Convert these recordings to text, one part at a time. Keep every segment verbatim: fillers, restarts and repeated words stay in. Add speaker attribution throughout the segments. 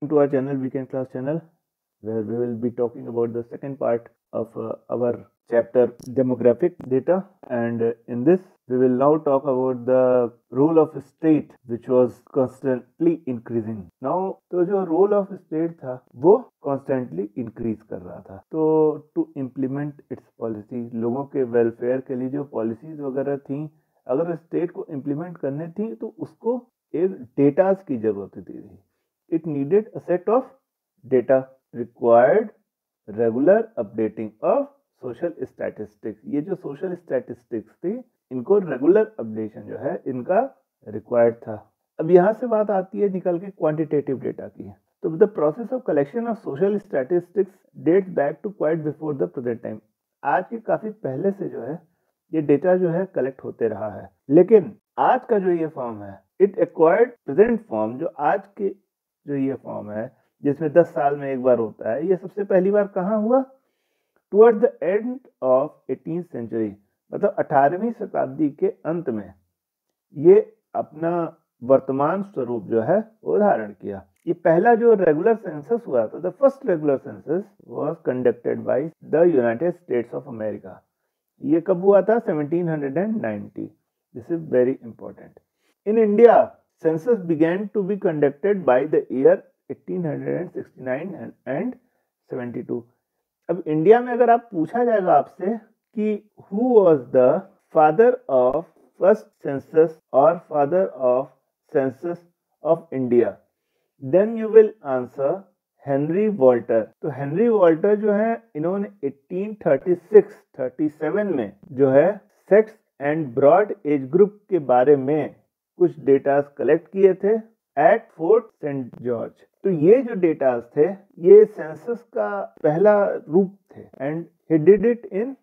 Speaker 1: To our channel, Weekend Class channel, where we will be talking about the second part of uh, our chapter demographic data, and uh, in this we will now talk about the role of state, which was constantly increasing. Now तो जो role of state था वो constantly increase कर रहा था, तो to implement its policy, लोगों के welfare के लिए जो policies वगैरह थी, अगर state को implement करने थी तो उसको एक डेटास की जरूरत थी. It needed a set of data, required regular updating of social statistics. ये जो social statistics थी, इनको regular updation जो है इनका required था. अब यहाँ से बात आती है निकल के quantitative data की. तो the process of collection of social statistics dates back to quite before the present time. आज के काफी पहले से जो है ये डेटा जो है कलेक्ट होते रहा है, लेकिन आज का जो ये फॉर्म है, इट एक्वायर्ड प्रेजेंट फॉर्म, जो आज के जो ये फॉर्म है जिसमें दस साल में एक बार होता है, ये सबसे पहली बार कहाँ हुआ? Toward the end of eighteenth century, मतलब अठारहवीं शताब्दी के अंत में ये अपना वर्तमान स्वरूप जो है वो धारण किया. ये पहला जो रेगुलर सेंसस हुआ था, the first regular census was conducted by the United States of America. ये कब हुआ था? Seventeen ninety. This is very important. In India census began to be conducted by the year eighteen sixty-nine and seventy-two. अब India में अगर आप पूछा जाएगा आपसे कि who was the father of first census or father of census of India, then you will answer Henry Walter. तो Henry Walter जो है, इन्होंने eighteen thirty six thirty seven में जो है sex and broad age group के बारे में कुछ डेटास कलेक्ट किए थे एट फोर्ट सेंट जॉर्ज. तो ये जो डेटास थे ये सेंसस का पहला रूप थे and he did it in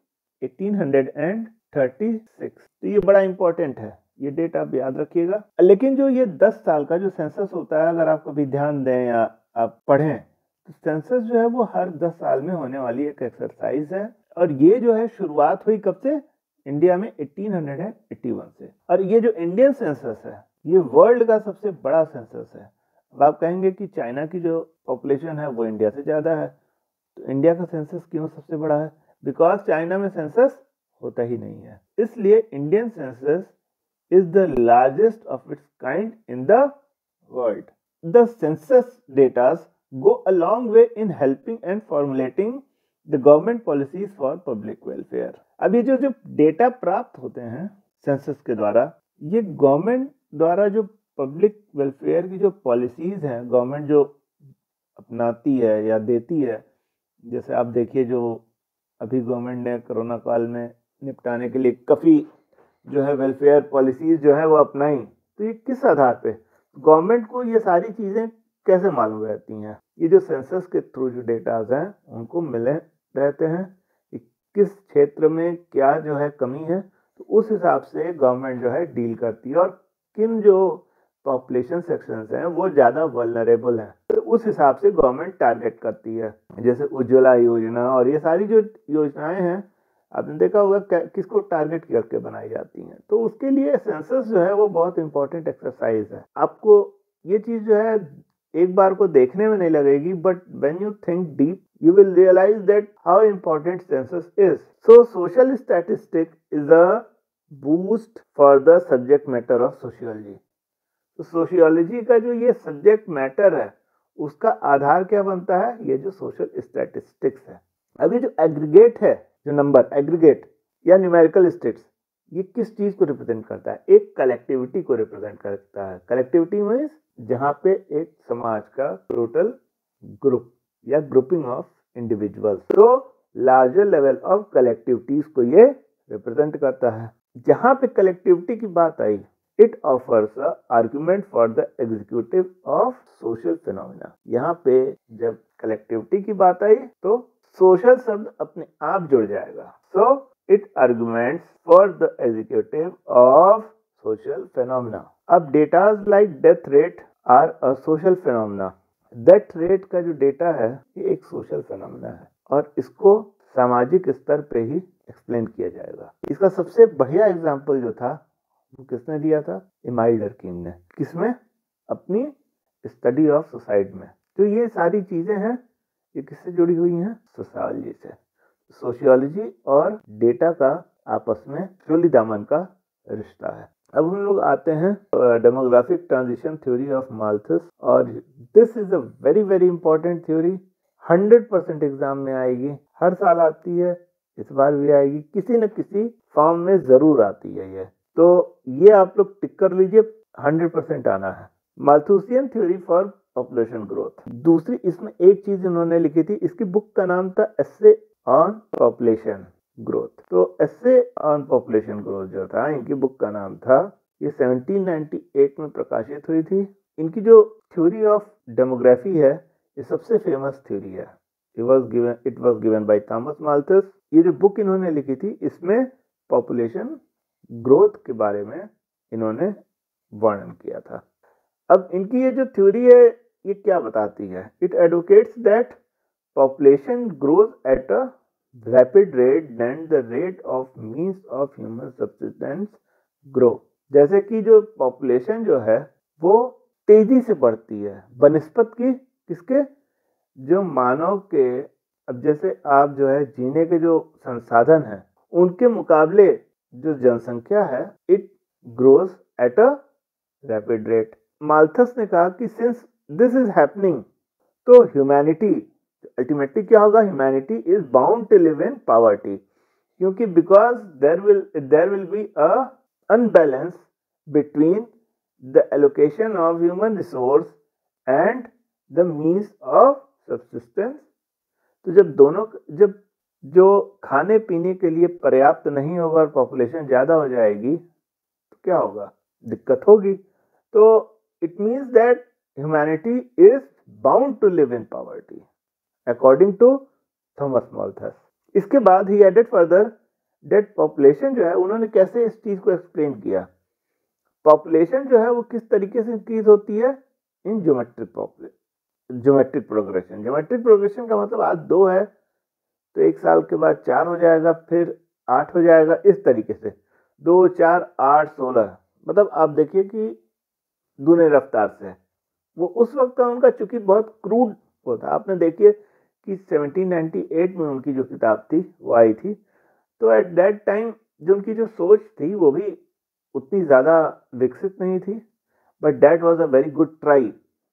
Speaker 1: eighteen thirty six. तो ये बड़ा इंपॉर्टेंट है, ये डेटा आप याद रखिएगा. लेकिन जो ये दस साल का जो सेंसस होता है, अगर आप कभी ध्यान दें या आप पढ़ें, तो सेंसस जो है वो हर दस साल में होने वाली एक एक्सरसाइज है. और ये जो है शुरुआत हुई कब से? इंडिया में एटीन एटी वन से. और ये जो इंडियन सेंसस है ये वर्ल्ड का सबसे बड़ा सेंसस है. अब आप कहेंगे कि चाइना की जो पॉपुलेशन है वो इंडिया से ज्यादा है, तो इंडिया का सेंसस क्यों सबसे बड़ा है? बिकॉज चाइना में सेंसस होता ही नहीं है, इसलिए Indian census is the largest of its kind in the world. The census datas go a long way in helping and formulating the government policies for public welfare. अब ये जो जो data प्राप्त होते हैं सेंसस के द्वारा, ये गवर्नमेंट द्वारा जो पब्लिक वेलफेयर की जो पॉलिसीज हैं, गवर्नमेंट जो अपनाती है या देती है, जैसे आप देखिए जो अभी गवर्नमेंट ने कोरोना काल में निपटाने के लिए काफ़ी जो है वेलफेयर पॉलिसीज जो है वो अपनाई. तो ये किस आधार पे गवर्नमेंट को ये सारी चीज़ें कैसे मालूम रहती हैं? ये जो सेंसस के थ्रू जो डेटाज हैं उनको मिले रहते हैं कि किस क्षेत्र में क्या जो है कमी है, तो उस हिसाब से गवर्नमेंट जो है डील करती है. और किन जो पॉपुलेशन सेक्शंस हैं वो ज़्यादा वल्नरेबल हैं, तो उस हिसाब से गवर्नमेंट टारगेट करती है. जैसे उज्ज्वला योजना और ये सारी जो योजनाएं हैं, आपने देखा होगा किसको टारगेट करके बनाई जाती हैं. तो उसके लिए सेंसस जो है वो बहुत इंपॉर्टेंट एक्सरसाइज है. आपको ये चीज़ जो है एक बार को देखने में नहीं लगेगी, but when you think deep you will realize that how important census is. So social statistic is a boost for the subject matter of sociology. तो sociology का जो ये subject matter है उसका आधार क्या बनता है? ये जो social statistics है. अब ये जो aggregate है, जो number aggregate या numerical states, ये किस चीज को रिप्रेजेंट करता है? एक कलेक्टिविटी को रिप्रेजेंट करता है. कलेक्टिविटी मीन्स जहाँ पे एक समाज का टोटल ग्रुप या ग्रुपिंग ऑफ इंडिविजुअल्स, तो लार्जर लेवल ऑफ कलेक्टिविटीज को ये रिप्रेजेंट करता है. जहाँ पे कलेक्टिविटी की बात आई, it offers a argument for the executive of social phenomena. यहाँ पे जब कलेक्टिविटी की बात आई तो सोशल शब्द अपने आप जुड़ जाएगा. So it arguments for the executive of social phenomena. अब datas like death rate are a social phenomena. Death rate का जो डेटा है ये एक सोशल फिनोमिना है और इसको सामाजिक स्तर पे ही एक्सप्लेन किया जाएगा. इसका सबसे बढ़िया एग्जांपल जो था वो किसने दिया था? इमाइल डर्कीम ने. किसमें? अपनी स्टडी ऑफ सुसाइड में. तो ये सारी चीजें हैं, ये किससे जुड़ी हुई हैं? सोशियोलॉजी से। सोशियोलॉजी और डेटा का आपस में चोली दामन का रिश्ता है। अब हम लोग आते हैं demographic transition theory of Malthus, और this is a very very important theory, hundred percent exam में आएगी, हर साल आती है, इस बार भी आएगी, किसी न किसी फॉर्म में जरूर आती है ये, तो ये आप लोग टिक कर लीजिए, हंड्रेड परसेंट आना है। Malthusian theory for population growth. दूसरी इसमें एक चीज इन्होंने लिखी थी, इसकी बुक का नाम था एसे ऑन पॉपुलेशन ग्रोथ। तो एसे ऑन पॉपुलेशन ग्रोथ जो था, इनकी बुक का नाम था, ये सेवनटीन नाइंटी एट में प्रकाशित हुई थी। इनकी जो थ्योरी ऑफ डेमोग्राफी है, ये सबसे फेमस थ्योरी है। It was given it was given by Thomas Malthus. ये जो बुक इन्होंने लिखी थी, इसमें पॉपुलेशन ग्रोथ के बारे में इन्होंने वर्णन किया था। अब इनकी ये जो थ्योरी है, ये क्या बताती है? It advocates that population grows at a rapid rate then the rate of means of human subsistence grow. जैसे कि जो पॉपुलेशन जो है वो तेजी से बढ़ती है बनिस्पत की किसके? जो मानव के, अब जैसे आप जो है जीने के जो संसाधन हैं उनके मुकाबले जो जनसंख्या है, it grows at a rapid rate. Malthus ने कहा कि सिंस दिस इज हैपनिंग, तो ह्यूमैनिटी अल्टीमेटली क्या होगा? Humanity is bound to live in poverty, क्योंकि because there will there will be a unbalance between the allocation of human resource and the means of subsistence. तो जब दोनों जब जो खाने पीने के लिए पर्याप्त नहीं होगा और पॉपुलेशन ज्यादा हो जाएगी, तो क्या होगा? दिक्कत होगी। तो it means that humanity is bound to live in poverty according to Thomas Malthus. इसके बाद he added further that population जो है, उन्होंने कैसे इस चीज को एक्सप्लेन किया? पॉपुलेशन जो है वो किस तरीके से इंक्रीज होती है? In geometric population geometric progression. Geometric progression का मतलब आज दो है तो एक साल के बाद चार हो जाएगा, फिर आठ हो जाएगा, इस तरीके से दो चार आठ सोलह, मतलब आप देखिए कि दूने रफ्तार से। वो उस वक्त का उनका चूंकि बहुत क्रूड होता, आपने देखिए कि सेवनटीन नाइंटी एट में उनकी जो किताब थी वो आई थी, तो एट दैट टाइम जो उनकी जो सोच थी वो भी उतनी ज्यादा विकसित नहीं थी, but that was a very good try.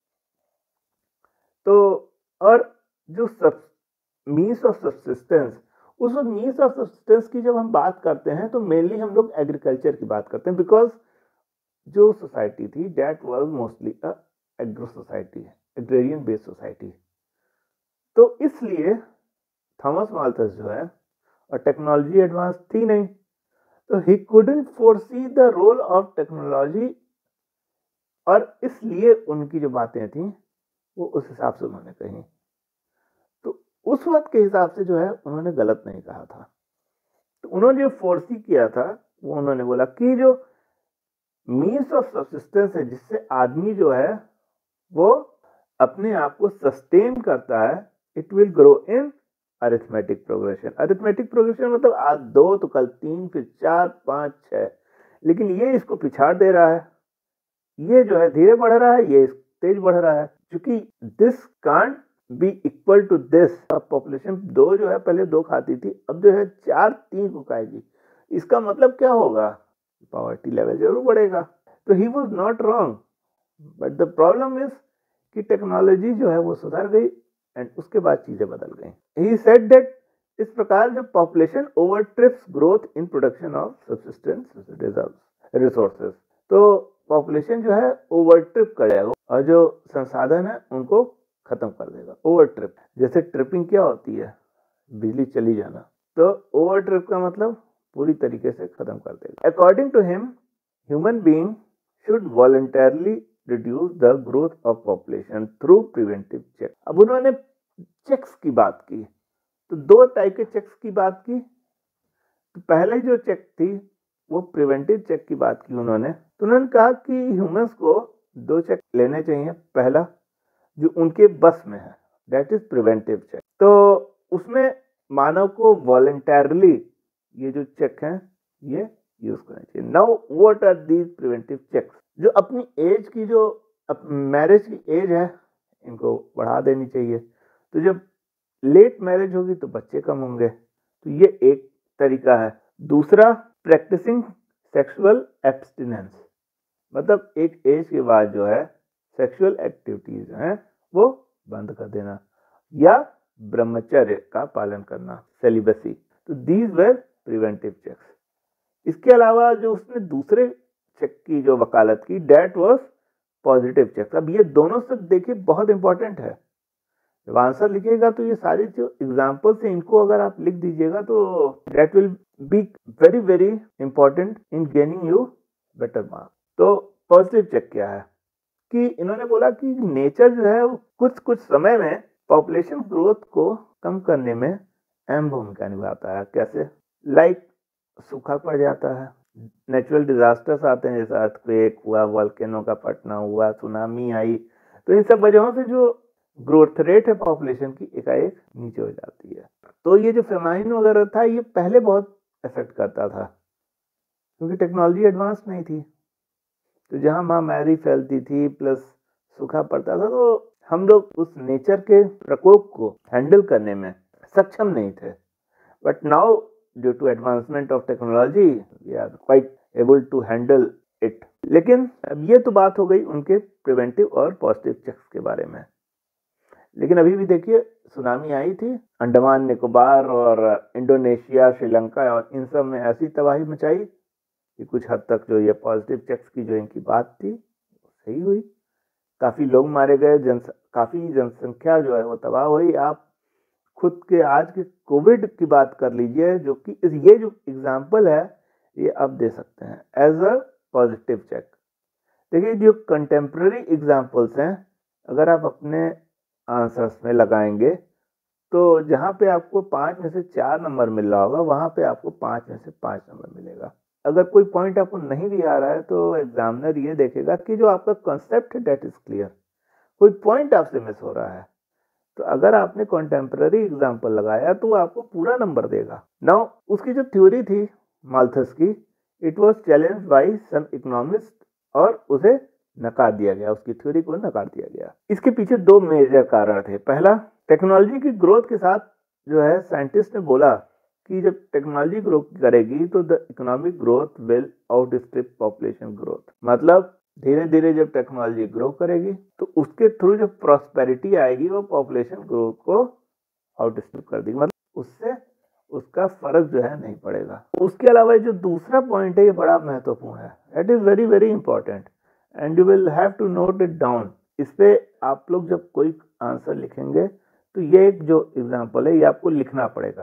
Speaker 1: तो और जो सब मीन्स ऑफ सब्सिस्टेंस, उस वक्त मीन्स ऑफ सब्सिस्टेंस की जब हम बात करते हैं तो मेनली हम लोग एग्रीकल्चर की बात करते हैं, बिकॉज जो सोसाइटी थी that was mostly a agro society, agrarian based society. तो इसलिए थॉमस माल्थस जो है, और टेक्नोलॉजी एडवांस थी नहीं, तो he couldn't foresee the role of technology, और इसलिए उनकी जो बातें थी वो उस हिसाब से उन्होंने कही। तो उस वक्त के हिसाब से जो है उन्होंने गलत नहीं कहा था। तो उन्होंने जो फोर्सी किया था वो उन्होंने बोला कि जो मीन्स ऑफ सब्सिस्टेंस है, जिससे आदमी जो है वो अपने आप को सस्टेन करता है, it will grow in arithmetic progression. Arithmetic progression मतलब आज दो तो कल तीन, फिर चार, पाँच, छः, लेकिन ये इसको पिछाड़ दे रहा है। ये जो है धीरे बढ़ रहा है, ये तेज बढ़ रहा है, क्योंकि this can't be equal to this. अब पॉपुलेशन दो जो है पहले दो खाती थी, अब जो है चार तीन को खाएगी। इसका मतलब क्या होगा? पॉवर्टी लेवल जरूर बढ़ेगा। तो he was not wrong, but the problem is कि टेक्नोलॉजी जो है वो सुधर गई एंड उसके बाद चीजें बदल गई। ही सेड दैट इस प्रकार जो population outstrips growth in production of subsistence resources, तो पॉपुलेशन जो है ओवर ट्रिप करेगा और जो संसाधन है उनको खत्म कर देगा। ओवर ट्रिप, जैसे ट्रिपिंग क्या होती है? बिजली चली जाना। तो ओवर ट्रिप का मतलब पूरी तरीके से खत्म कर देगा। According to him, human being should voluntarily reduce the growth of population through preventive check. अब उन्होंने चेक्स की बात की, तो दो टाइप के चेक्स की बात की। तो पहले जो चेक थी वो प्रिवेंटिव चेक की बात की उन्होंने। तो उन्होंने कहा कि ह्यूमंस को दो चेक लेने चाहिए। पहला जो उनके बस में है, दैट इज प्रिवेंटिव चेक। तो उसमें मानव को वॉलंटरली ये जो चेक हैं ये यूज करना चाहिए। Now what are these preventive checks? जो अपनी एज की, जो मैरिज की एज है इनको बढ़ा देनी चाहिए। तो जब लेट मैरिज होगी तो बच्चे कम होंगे, तो ये एक तरीका है। दूसरा, प्रैक्टिसिंग सेक्सुअल एब्स्टिनेंस, मतलब एक एज के बाद जो है सेक्सुअल एक्टिविटीज हैं वो बंद कर देना, या ब्रह्मचर्य का पालन करना, सेलिबसी। तो दीज वेर प्रिवेंटिव चेक्स। इसके अलावा जो उसने दूसरे चेक की जो वकालत की, डेट वाज पॉजिटिव चेक। अब ये दोनों से देखिए बहुत इंपॉर्टेंट है। जब आंसर लिखिएगा तो ये सारी जो एग्जाम्पल्स हैं इनको अगर आप लिख दीजिएगा तो that will be very very important in gaining you better marks. तो पॉजिटिव चेक क्या है कि इन्होंने बोला कि नेचर जो है वो कुछ कुछ समय में पॉपुलेशन ग्रोथ को कम करने में अहम भूमिका निभाता है। कैसे? लाइक सूखा पड़ जाता है, नेचुरल डिजास्टर्स आते हैं, जैसे अर्थक्वेक हुआ, वॉल्केनो का फटना हुआ, सुनामी आई, तो इन सब वजहों से जो ग्रोथ रेट है पॉपुलेशन की एकाएक नीचे हो जाती है। तो ये जो फेमाइन वगैरह था ये पहले बहुत इफेक्ट करता था क्योंकि टेक्नोलॉजी एडवांस नहीं थी। तो जहां महामारी फैलती थी प्लस सूखा पड़ता था तो हम लोग उस नेचर के प्रकोप को हैंडल करने में सक्षम नहीं थे। But now due to advancement of technology we are quite able to handle it. लेकिन अब ये तो बात हो गई उनके प्रिवेंटिव और पॉजिटिव चेक्स के बारे में। लेकिन अभी भी देखिए सुनामी आई थी, अंडमान निकोबार और इंडोनेशिया, श्रीलंका और इन सब में ऐसी तबाही मचाई कि कुछ हद तक जो ये पॉजिटिव चेक्स की जो इनकी बात थी सही हुई। काफ़ी लोग मारे गए, जन काफ़ी जनसंख्या जो है वो तबाह हुई। आप खुद के आज के कोविड की बात कर लीजिए, जो कि ये जो एग्जाम्पल है ये आप दे सकते हैं एज अ पॉजिटिव चेक। देखिए जो कंटेम्प्रेरी एग्जाम्पल्स हैं अगर आप अपने आंसर्स में लगाएंगे तो जहाँ पे आपको पाँच में से चार नंबर मिल रहा होगा वहाँ पे आपको पाँच में से पाँच नंबर मिलेगा। अगर कोई पॉइंट आपको नहीं भी आ रहा है तो एग्जामिनर ये देखेगा कि जो आपका कॉन्सेप्ट है डेट इज क्लियर, कोई पॉइंट आपसे मिस हो रहा है। तो अगर आपने कॉन्टेम्प्रेरी एग्जाम्पल लगाया तो आपको पूरा नंबर देगा। नाउ उसकी जो थ्योरी थी माल्थस की, it was challenge by some economist और उसे नकार दिया गया, उसकी थ्योरी को नकार दिया गया। इसके पीछे दो मेजर कारण थे। पहला, टेक्नोलॉजी की ग्रोथ के साथ जो है साइंटिस्ट ने बोला कि जब टेक्नोलॉजी ग्रो करेगी तो the economic growth will outstrip population growth. मतलब धीरे धीरे जब टेक्नोलॉजी ग्रो करेगी तो उसके थ्रू जो प्रॉस्पेरिटी आएगी वो पॉपुलेशन ग्रोथ को आउटस्ट्रिप कर देगी, मतलब उससे उसका फर्क जो है नहीं पड़ेगा। उसके अलावा जो दूसरा पॉइंट है ये बड़ा महत्वपूर्ण है, it is very very important and you will have to note it down. इस पे आप लोग जब कोई आंसर लिखेंगे तो ये एक जो एग्जांपल है ये आपको लिखना पड़ेगा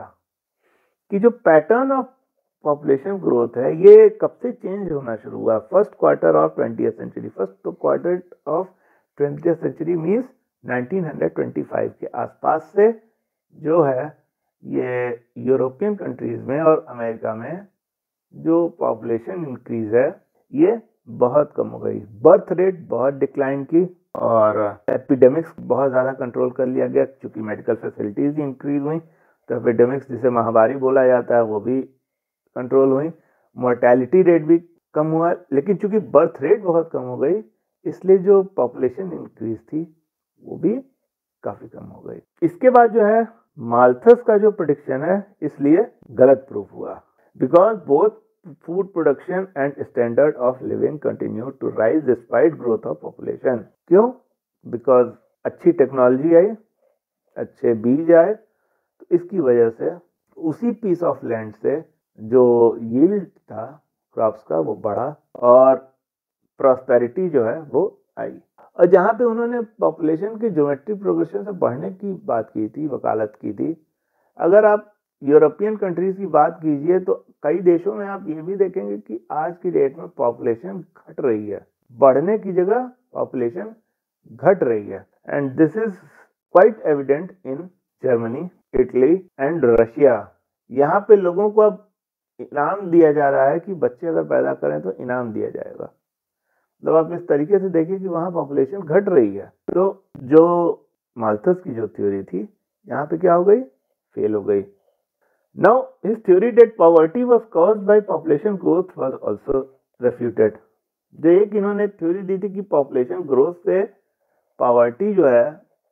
Speaker 1: कि जो पैटर्न ऑफ पॉपुलेशन ग्रोथ है ये कब से चेंज होना शुरू हुआ। First quarter of twentieth century, first quarter of twentieth century means nineteen twenty five के आसपास से जो है ये यूरोपियन कंट्रीज में और अमेरिका में जो पॉपुलेशन इंक्रीज है ये बहुत कम हो गई। बर्थ रेट बहुत डिक्लाइन की और एपिडेमिक्स बहुत ज़्यादा कंट्रोल कर लिया गया क्योंकि मेडिकल फैसिलिटीज इंक्रीज हुई। तो एपिडेमिक्स जिसे महामारी बोला जाता है वो भी कंट्रोल हुई। मोर्टेलिटी रेट भी कम हुआ, लेकिन चूंकि बर्थ रेट बहुत कम हो गई इसलिए जो पॉपुलेशन इंक्रीज थी वो भी काफ़ी कम हो गई। इसके बाद जो है माल्थस का जो प्रेडिक्शन है इसलिए गलत प्रूफ हुआ, because both food production and standard of living continue to rise despite growth of population। क्यों? Because अच्छी टेक्नोलॉजी आई, अच्छे बीज आए, तो इसकी वजह से उसी पीस ऑफ लैंड से जो यील्ड था क्रॉप्स का वो बढ़ा और प्रॉस्पेरिटी जो है वो आई। और जहाँ पे उन्होंने पॉपुलेशन की ज्योमेट्रिक प्रोग्रेशन से बढ़ने की बात की थी, वकालत की थी, अगर आप यूरोपियन कंट्रीज की बात कीजिए तो कई देशों में आप ये भी देखेंगे कि आज की डेट में पॉपुलेशन घट रही है, बढ़ने की जगह पॉपुलेशन घट रही है। And this is quite evident in Germany, Italy and Russia. यहाँ पे लोगों को अब इनाम दिया जा रहा है कि बच्चे अगर पैदा करें तो इनाम दिया जाएगा। तो आप इस तरीके से देखिए कि वहाँ पॉपुलेशन घट रही है। तो जो माल्थस की जो थ्योरी थी यहाँ पे क्या हो गई, फेल हो गई। Now his theory that poverty was caused by population growth was also refuted। जो एक इन्होंने थ्योरी दी थी कि पॉपुलेशन ग्रोथ से पॉवर्टी जो है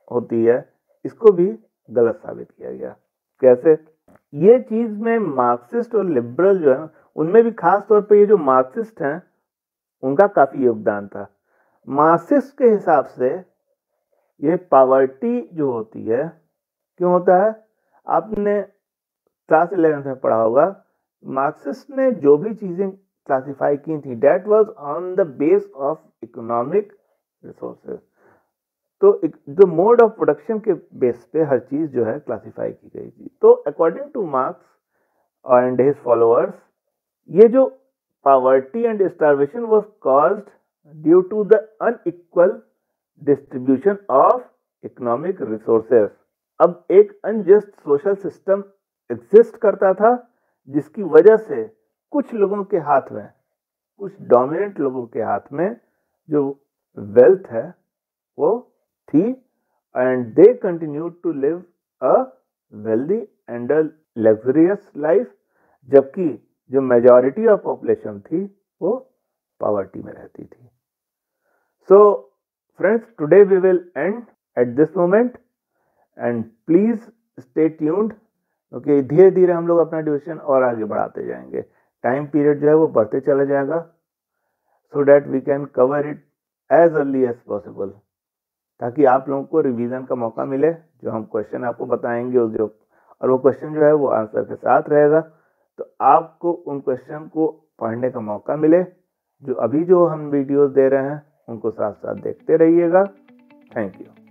Speaker 1: होती है, इसको भी गलत साबित किया गया। कैसे? ये चीज में मार्क्सिस्ट और लिबरल जो है उनमें भी खास तौर पे ये जो मार्क्सिस्ट हैं उनका काफी योगदान था। मार्क्सिस्ट के हिसाब से ये पॉवर्टी जो होती है, क्यों होता है, आपने क्लास इलेवेंथ में पढ़ा होगा, मार्क्सिस्ट ने जो भी चीजें क्लासिफाई की थी that was on the base of economic resources. तो जो मोड ऑफ प्रोडक्शन के बेस पे हर चीज जो है क्लासिफाई की गई थी। तो according to Marx and his followers, ये जो poverty and starvation was caused due to the unequal distribution of economic resources. अब एक अनजस्ट सोशल सिस्टम एग्जिस्ट करता था जिसकी वजह से कुछ लोगों के हाथ में, कुछ डोमिनेंट लोगों के हाथ में जो वेल्थ है वो थी, and they continue to live a wealthy and a luxurious life, जबकि जो मेजॉरिटी ऑफ पॉपुलेशन थी वो पॉवर्टी में रहती थी। So friends, today we will end at this moment and please stay tuned, क्योंकि धीरे धीरे हम लोग अपना डिविजन और आगे बढ़ाते जाएंगे। टाइम पीरियड जो है वो बढ़ते चला जाएगा, so that we can cover it as early as possible, ताकि आप लोगों को रिवीजन का मौका मिले। जो हम क्वेश्चन आपको बताएंगे उस जो और वो क्वेश्चन जो है वो आंसर के साथ रहेगा, तो आपको उन क्वेश्चन को पढ़ने का मौका मिले। जो अभी जो हम वीडियोस दे रहे हैं उनको साथ साथ देखते रहिएगा। Thank you.